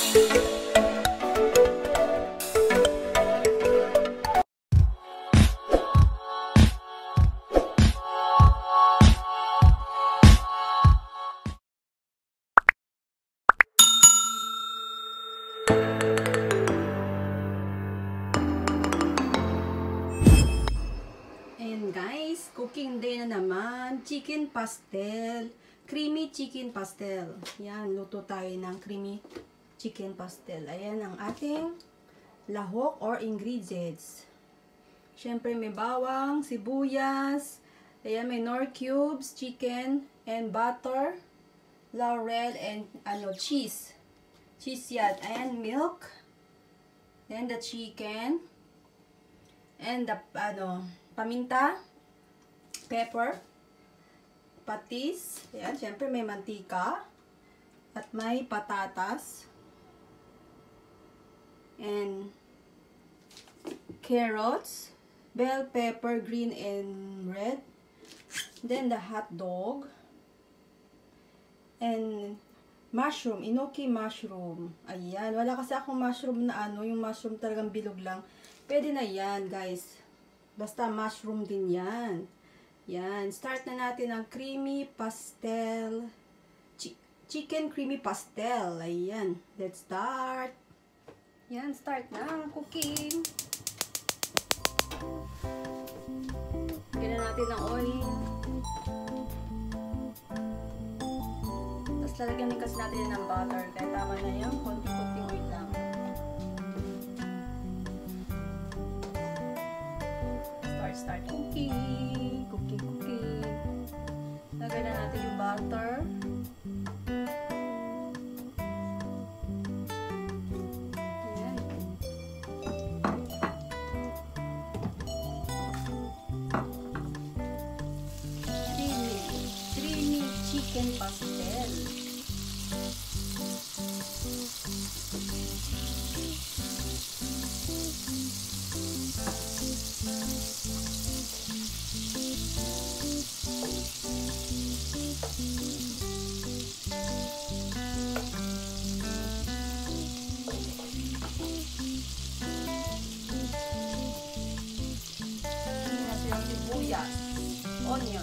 Cooking day na naman, chicken pastel, creamy chicken pastel. Yan, luto tayo ng creamy chicken pastel. Ayan ang ating lahok or ingredients. Syempre may bawang, sibuyas, ayan may Knorr cubes, chicken, and butter, laurel, and cheese. Cheese yan. Ayan, milk, then the chicken, and the paminta, pepper, patis, ayan, syempre may mantika, at may patatas, and carrots, bell pepper, green and red, then the hot dog, and mushroom, enoki mushroom. Ayan, wala kasi akong mushroom na yung mushroom talagang bilog lang. Pwede na yan, guys. Basta mushroom din yan. Yan, start na natin ang creamy pastel, chicken creamy pastel. Ayan, let's start. Yan, start na ang cooking. Lagyan na natin ng oil. Tapos lalagyan din kasi natin ng butter. Kaya tama na yan, konti-konti oil lang. Start cooking. Lagay na natin yung butter. Ayan. Creamy chicken pastel. Onion.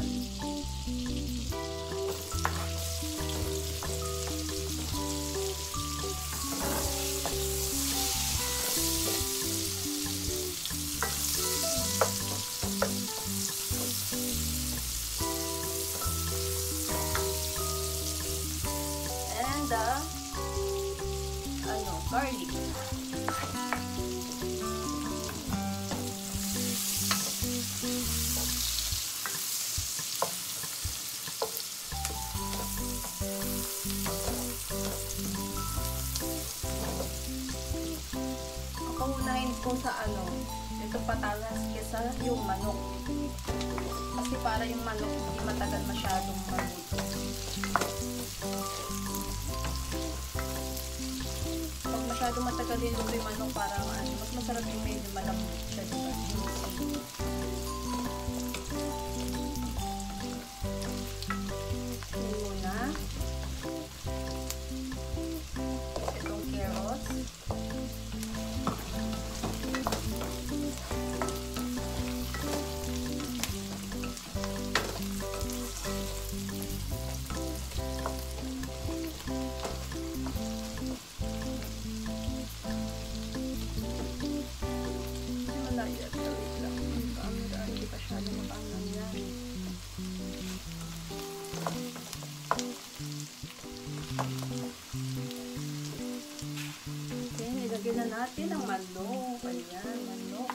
And garlic. Paunahin ko sa ito patalas kesa yung manok. Kasi para yung manok hindi matagal masyadong maluto. Pag masyadong matagal niluto yung manok, parang mas masarap yung medyo malambot siya, diba? Muna itong carrots. Ilagyan na natin ang manok. Ayan, manok.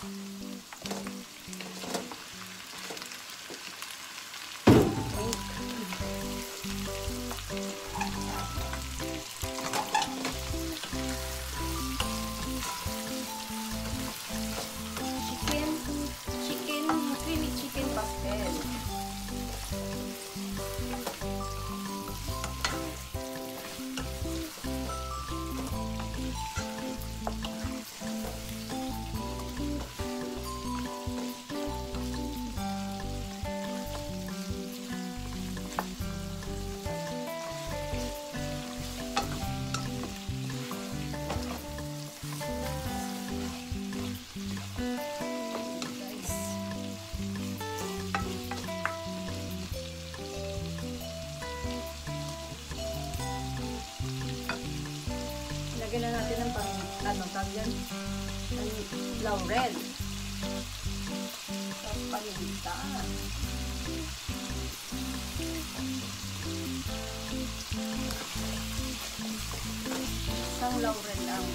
Creamy chicken pastel. Lagyan na natin ng tawag yan? Laurel. Tapos paminta. Isang laurel lang.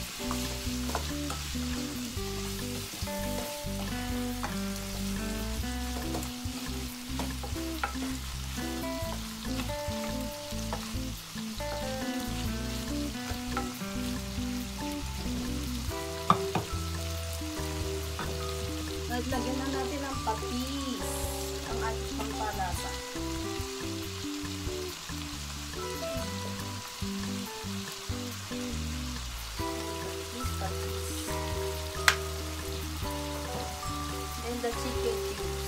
At lagyan na natin ng patis, ang ating pampalasa. Patis. And the chicken cubes.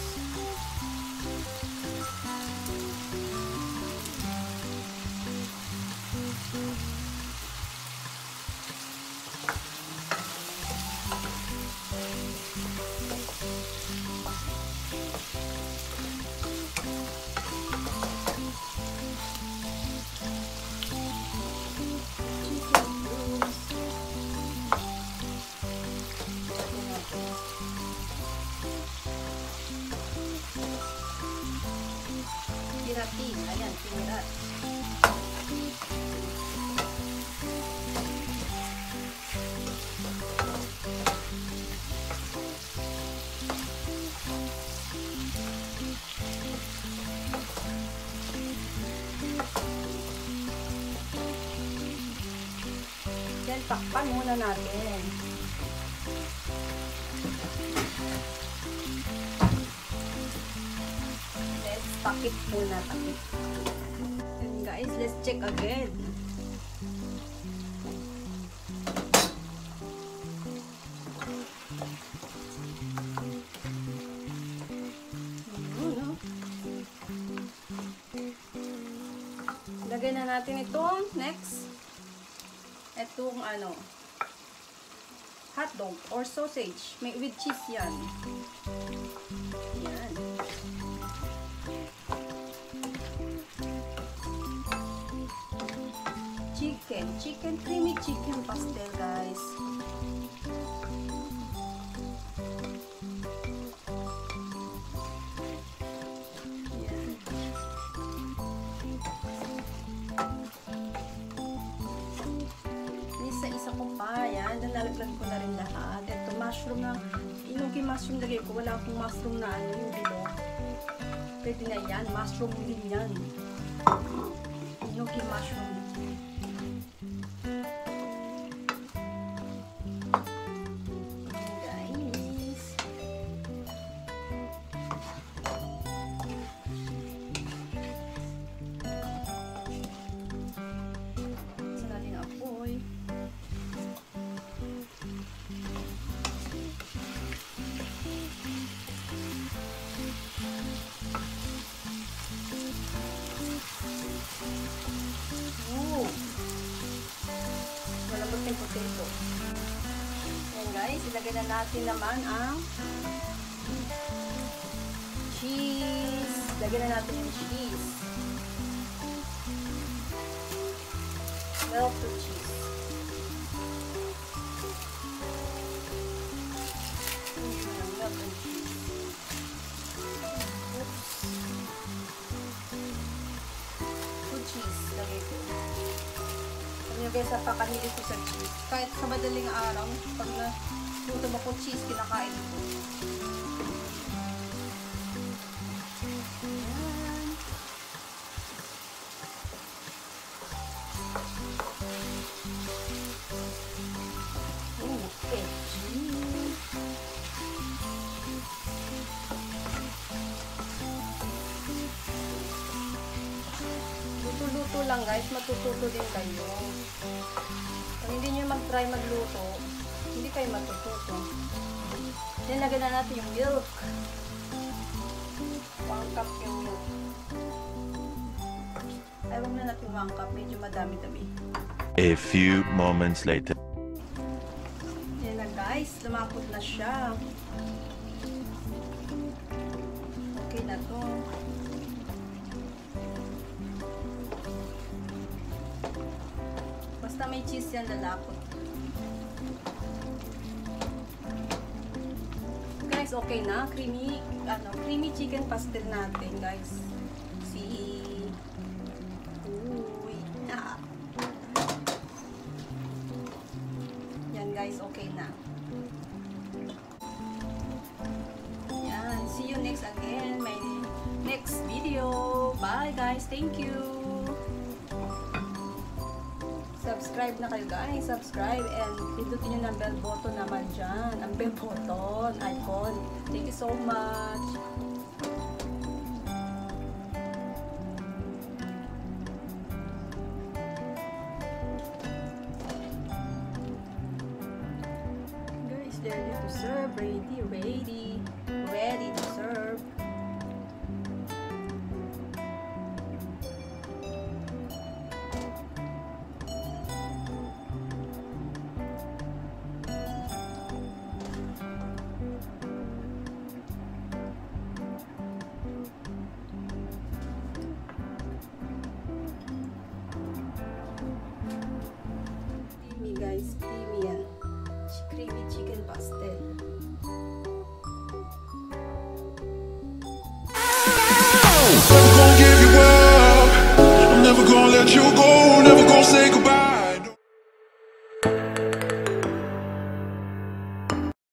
Piratin. Ayan, pinirat. Yan, takpan muna natin. Takip muna, takip. And guys, let's check again. Lagay na natin itong next. Itong hotdog or sausage. With cheese yan. Yan. Creamy chicken pastel, guys. Yan. Isa-isa ko pa, yan. Nalaglag ko na rin lahat. Ito, mushroom na, inugi mushroom lagay ko. Wala akong mushroom na yung bilog. Pwede na yan. Mushroom din yan. Inugi mushroom. Potato. Ayan guys, ilagay na natin naman ang cheese. Lagyan na natin yung cheese. Melted cheese. Melted cheese. Oops. Good cheese. Lagay ko. Guys, napakahili ko sa cheese. Kahit sa madaling araw, pag naluto ako cheese, kinakain ko. Okay. Luto-luto lang guys, matututo din kayo. Kung hindi nyo mag-try magluto, hindi kayo matututo. Then, lagyan na natin yung milk. 1 cup yung milk. Ay, huwag na natin 1 cup. Medyo madami-dami. A few moments later. Yan na guys. guys, lumapot na siya. Okay na to. Basta may cheese yan, lalapot. Guys, okay na. Creamy chicken pastel natin, guys. Uy. Yan, guys, okay na. Yan. See you next again. My next video. Bye, guys. Thank you. Subscribe na kayo, guys. Subscribe and pindutin nyo ng bell button naman dyan. Ang bell button icon. Thank you so much. Guys, they're ready to serve. Ready to serve.